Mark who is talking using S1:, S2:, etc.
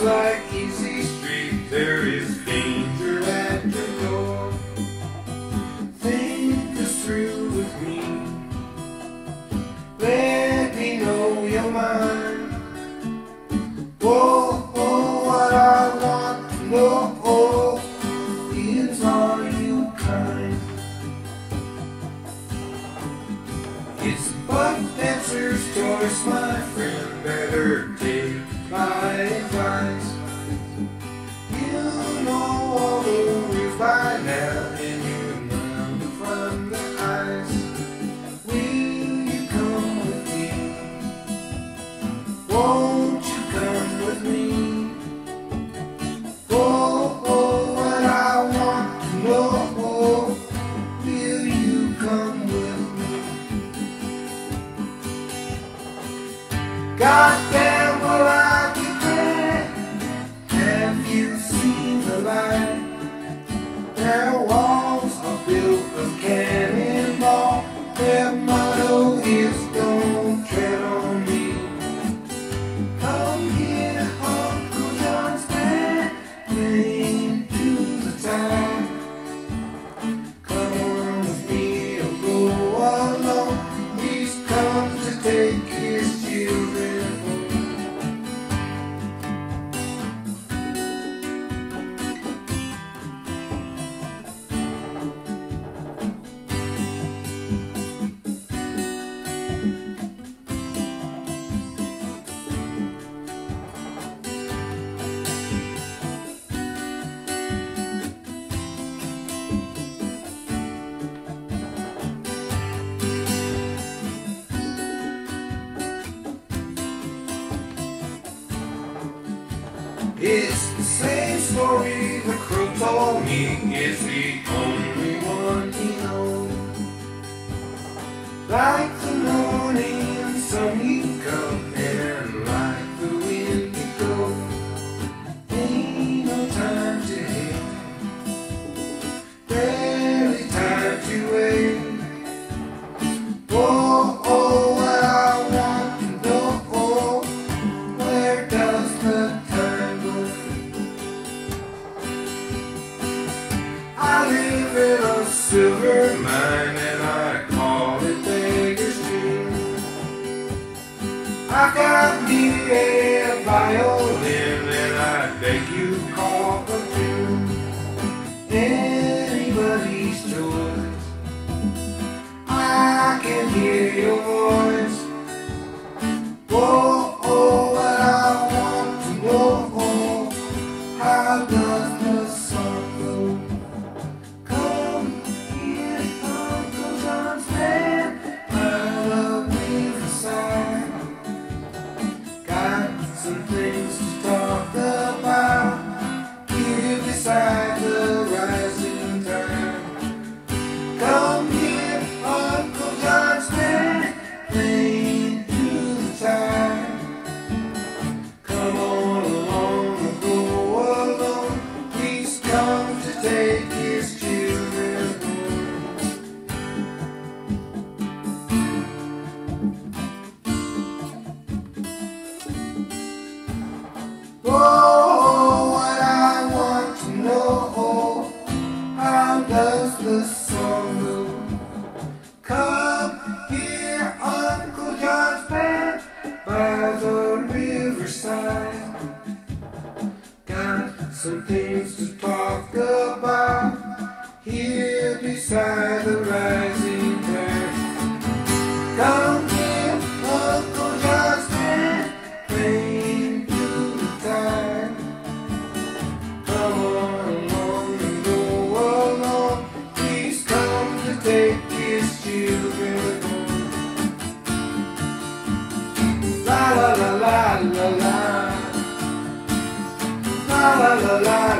S1: like easy street, there is danger at your door. Think this through with me. Let me know your mind. Whoa, oh, what I want to know, oh, is are you kind? It's a buck dancer's choice, my friend, better take my advice. You know all the rules by now, and you know from the eyes. Will you come with me? Won't you come with me? Oh, oh, what I want to know, oh, will you come with me? Goddamn, will I be there? Have you seen the light? Their walls are built of cannonball. Their motto is don't tread on me. Come here, Uncle John's band, playing to the time. Come on with me or go alone. He's come to take his children home. It's the same story the crow told me. It's the only one he knows. Like the morning sun you come, and like the wind you go. Ain't no time to hate, barely time to wait. Oh, oh, what I want to know, oh, where does the time go? I live in a silver mine, and I call it Beggar's Dream. I got me a violin, and I beg you call a tune. Anybody's choice. I can hear your voice. Whoa, oh, what I want to know, oh, how does the song go? Come here, Uncle John's band, by the riverside. Got some things to talk about here beside the rising tide. Come here, Uncle John's band, playing through the tide. Come on along and go alone. He's come to take his children home. Oh, what I want to know, oh, how does the song go? Come here, Uncle John's band, by the riverside. Got some things to talk about here beside the rising tide. Come here, Uncle John's band, playing through the tide. Come on along and go along. He's come to take his children home. La la la la la la. La la la la.